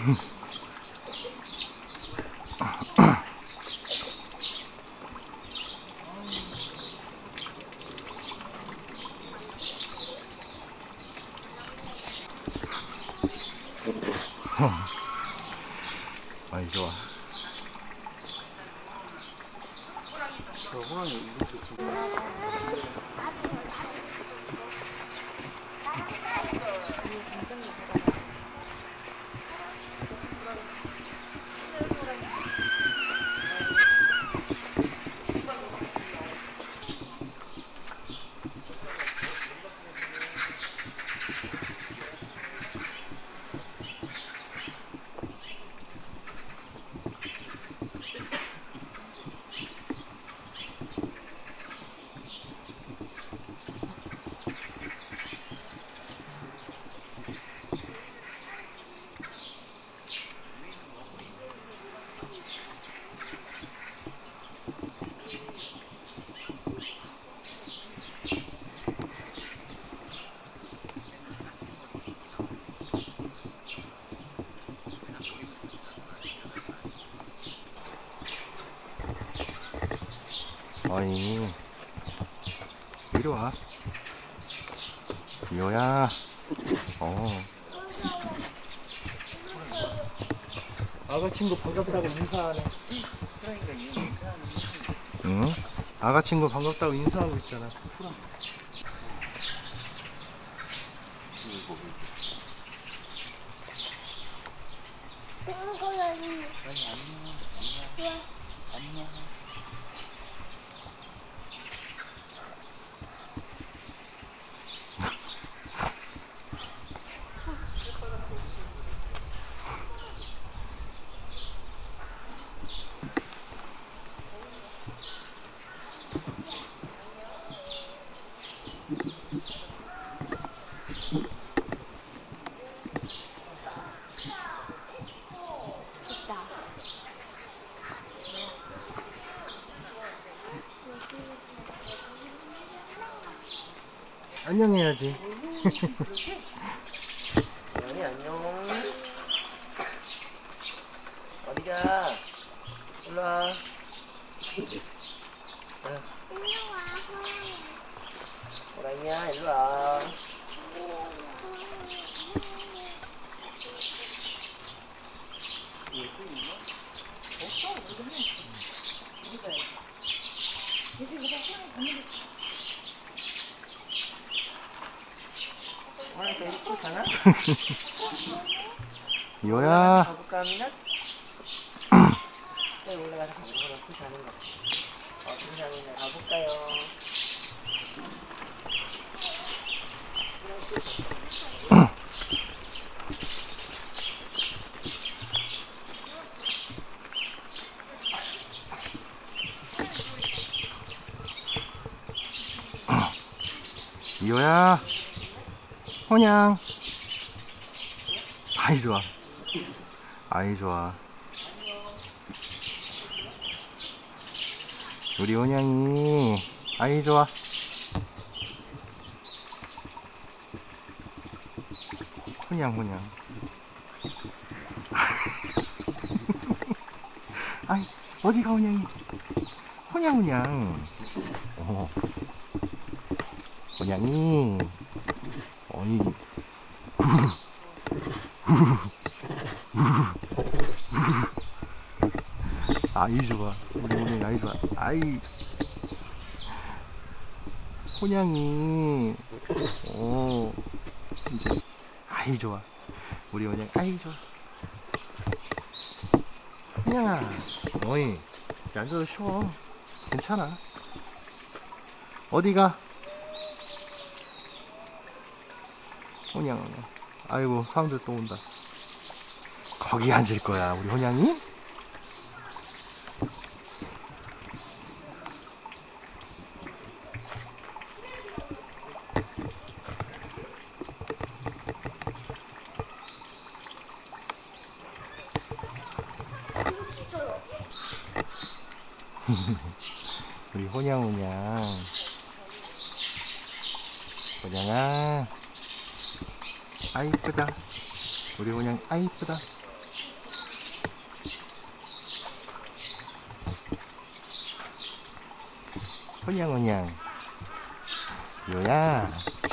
아이 좋아. 저 호랑이 이것도 진짜. 어이, 이리 와. 미호야. 아가 친구 반갑다고 인사하네. 응? 아가 친구 반갑다고 인사하고 있잖아. 안녕. 안녕해야지. 호랑이 안녕. 어디가? 일로와. 호랑이야, 일로와. 호랑이 저기 코 자나? 미호야. 가볼까, 미나? 저기 올라가서 가보고 코 자는 거. 세상에 가볼까요? 미호야. 혼양. 아이 좋아. 아이 좋아. 우리 혼양이 아이 좋아. 혼양. 아이 어디가 혼양이. 혼양. 혼양이. 어이. 아이 좋아. 우리 혼양이 아이 좋아. 아이 혼양이. 이제 아이 좋아. 우리 혼양이 아이 좋아. 혼양아. 어이 앉아서 쉬어. 괜찮아. 어디가? 혼양. 아이고 사람들 또 온다. 거기 앉을 거야 우리 혼양이. 우리 혼양아. 아이 이쁘다. 우리 혼양 아이 이쁘다. 혼냥혼냥. 요야.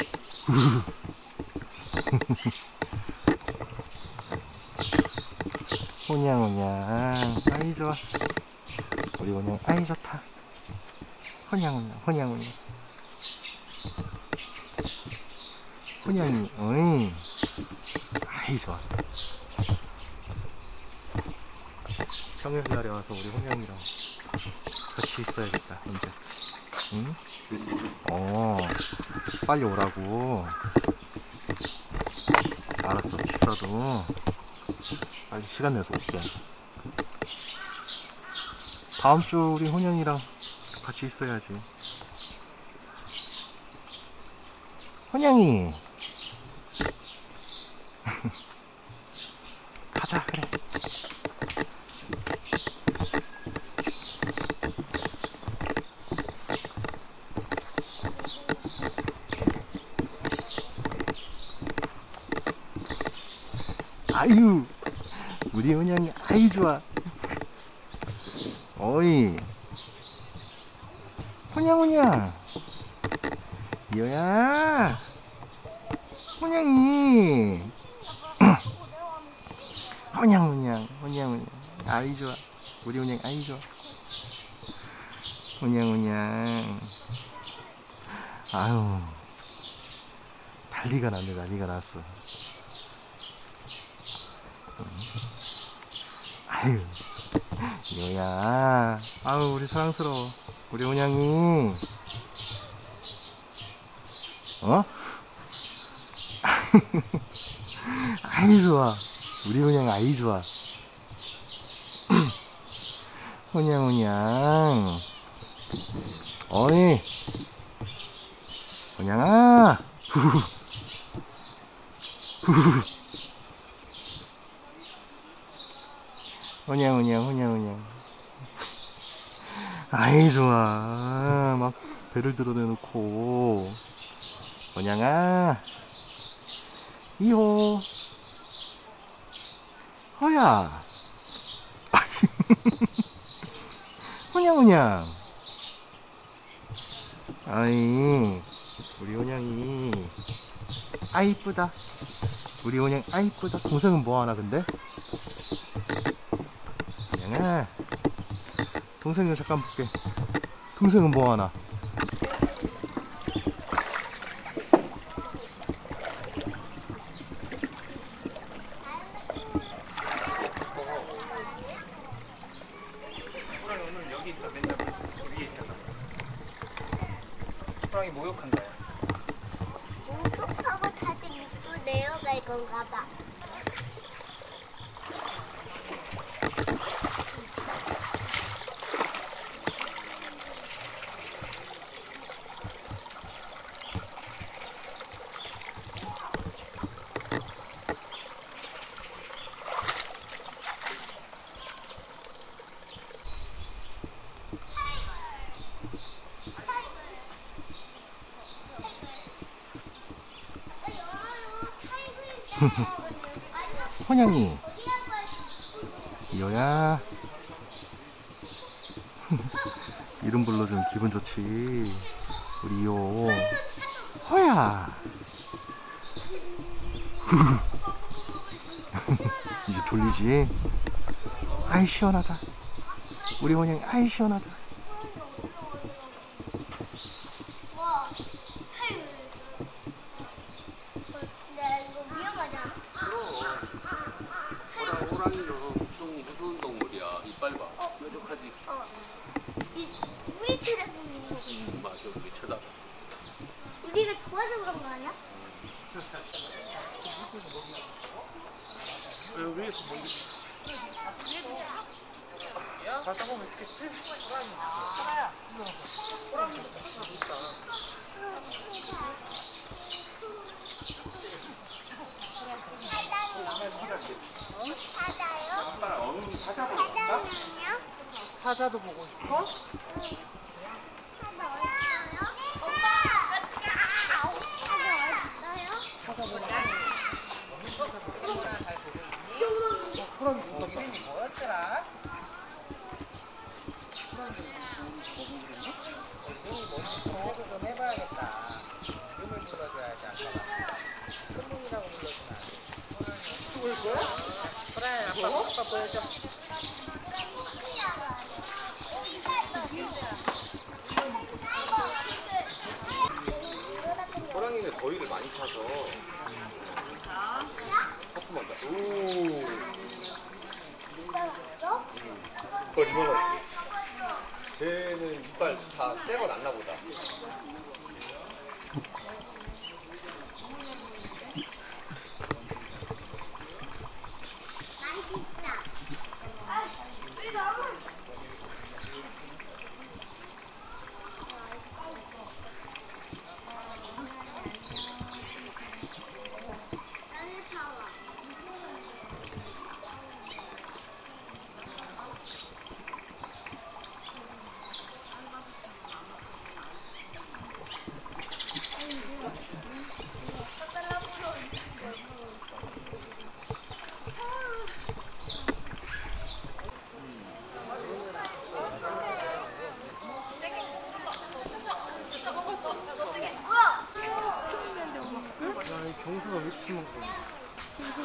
혼냥혼냥. 아이 좋아. 우리 혼냥 아이 좋다. 혼냥혼냥 혼냥혼냥. 혼냥이 어이 아이 좋아. 평일날에 와서 우리 혼냥이랑 같이 있어야겠다 이제. 응? 빨리 오라고. 알았어, 비싸도 빨리 시간 내서 올게. 다음 주 우리 혼영이랑 같이 있어야지. 혼영이 가자. 그래. 아유, 우리 은영이 아이 좋아. 어이, 혼냥혼냥. 이거야, 혼냥이. 혼냥혼냥, 혼냥혼냥. 아이 좋아. 우리 혼냥 아이 좋아. 혼냥혼냥. 아유, 난리가 났네, 난리가 났어. 아유, 이거야. 아유, 우리 사랑스러워. 우리 혼양이. 아이 좋아. 우리 혼양 아이 좋아. 혼양. 어이, 혼양아. 혼양. 아이 좋아. 막 배를 드러내놓고. 혼양아, 이호. 허야. 혼양. 아이, 우리 혼양이 아이 이쁘다. 우리 혼양 아이 이쁘다. 동생은 뭐하나 근데? 혼양아, 동생은 잠깐 볼게. 동생은 뭐하나? 호랑이는 여기 있어. 맨날 위에 있잖아. 호랑이 목욕한다. 목욕하고 다시 밑으로 내려갈 건가 봐. 혼양이. 이거야. 이름 불러주면 기분 좋지. 우리 이호. 허야. 이제 졸리지? 아이 시원하다. 우리 혼양이 아이 시원하다. 와, 근데 이거 위험하잖아. 호랑이는 엄청 무서운 동물이야. 이빨 봐. 뾰족하지. 우리 쳐다보는 거. 맞아. 우리 쳐다봐. 우리가 좋아서 그런 거 아니야? 위에서 먹는 가다 보면 있겠지? 사자요? 사자도 보고 싶어? 사자 어딨어요? 오빠! 같이 가! 사자 어딨어요? 호랑이 너 이름이 뭐였더라? 호랑이 먹은 이름이? 그래도 좀 해봐야겠다. 이름을 불러줘야지 아빠가. 큰둥이라고 불러주면 안 돼. 죽을 거야? 그래 아빠 보여줘. 호랑이는 더위를 많이 타서 거품한다. 오. 그거 리버가 있지. 쟤는 이빨 다 떼고 났나 보다. 야, 이 경수가 왜 이렇게 먹고?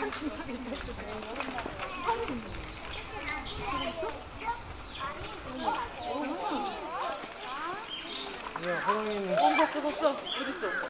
야, 호랑이는. 봤어. 어딨어?